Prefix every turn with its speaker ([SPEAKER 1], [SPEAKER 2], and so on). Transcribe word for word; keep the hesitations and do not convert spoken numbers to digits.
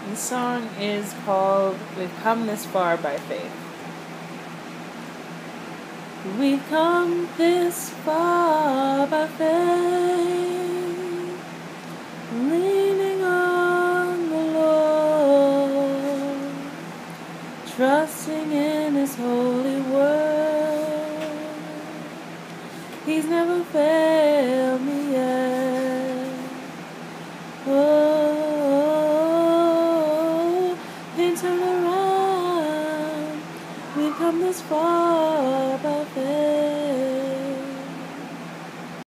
[SPEAKER 1] The song is called We've Come This Far by Faith. We've come this far by faith, leaning on the Lord, trusting in His holy word. He's never failed me yet. Oh, then turn around. We've come this far by faith.